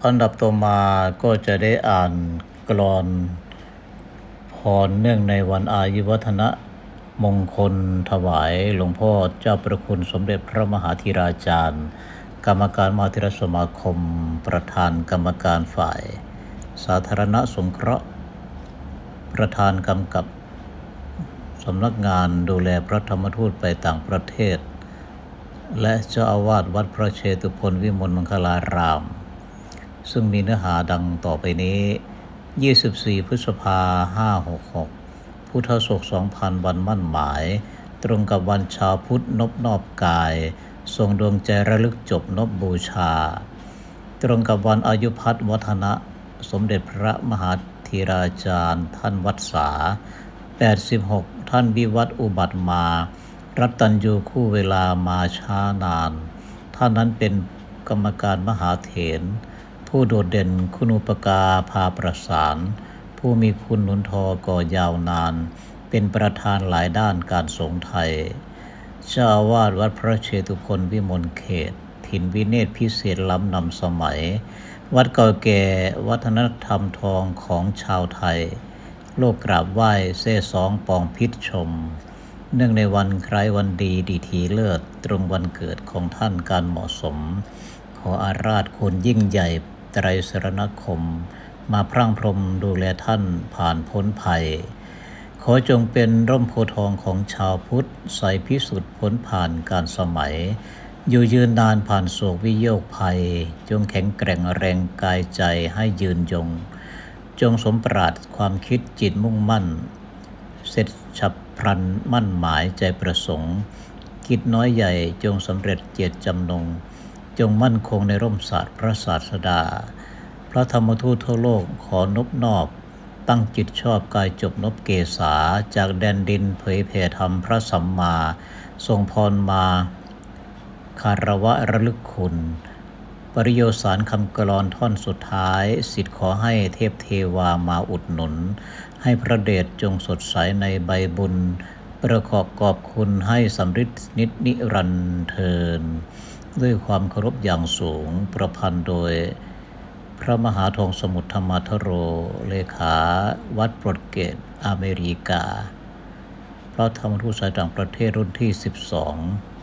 อันดับต่อมาก็จะได้อ่านกลอนพรเนื่องในวันอายุวัฒนะมงคลถวายหลวงพ่อเจ้าประคุณสมเด็จพระมหาธีราจารย์กรรมการมหาเถรสมาคมประธานกรรมการฝ่ายสาธารณสงเคราะห์ประธานกำกับสำนักงานดูแลพระธรรมทูตไปต่างประเทศและเจ้าอาวาสวัดพระเชตุพนวิมลมังคลารามซึ่งมีเนื้อหาดังต่อไปนี้24 พฤษภาคม 566 พุทธศักราช 2000 วันมั่นหมายตรงกับวันชาวพุทธนบนอบกายทรงดวงใจระลึกจบนบบูชาตรงกับวันอายุพัฒวัฒนะสมเด็จพระมหาธีราจารย์ท่านวัดสา86ท่านวิวัฒน์อุบัติมารัตตัญญูคู่เวลามาช้านานท่านนั้นเป็นกรรมการมหาเถรผู้โดดเด่นคุณูปการพาประสานผู้มีคุณหนุนทอก่อยาวนานเป็นประธานหลายด้านการสงฆ์ไทยเจ้าอาวาสวัดพระเชตุพนวิมลเขตถิ่นวิเนศพิเศษล้ำนำสมัยวัดเก่าแก่วัฒนธรรมทองของชาวไทยโลกกราบไหว้เซ่สองปองพิษชมเนื่องในวันคล้ายวันดีดีทีเลิศตรงวันเกิดของท่านการเหมาะสมขออาราธคุณยิ่งใหญ่ไตรสรณคมมาพรั่งพรหมดูแลท่านผ่านพ้นภัยขอจงเป็นร่มโพธิ์ทองของชาวพุทธใสพิสุทธิ์พ้นผ่านการสมัยอยู่ยืนนานผ่านโศกวิโยคภัยจงแข็งแกร่งแรงกายใจให้ยืนยงจงสมปรารถนาความคิดจิตมุ่งมั่นเสร็จฉับพลันมั่นหมายใจประสงค์กิจน้อยใหญ่จงสำเร็จเจตจำนงจงมั่นคงในร่มศาสตร์พระศาสดาพระธรรมทูตทั่วโลกขอนบนอบตั้งจิตชอบกายจบนบเกษาจากแดนดินเผยแผ่ธรรมพระสัมมาทรงพรมาคารวะระลึกคุณปริโยสารคำกลอนท่อนสุดท้ายสิทธิ์ขอให้เทพเทวามาอุดหนุนให้พระเดชจงสดใสในใบบุญประกอบขอบคุณให้สำฤทธิ์นิรันดร์เทินด้วยความเคารพอย่างสูงประพันธ์โดยพระมหาทองสมุทรธรรมทโรเลขาวัดโปรตุเกสอเมริกาพระธรรมทูตสายต่างประเทศรุ่นที่ 12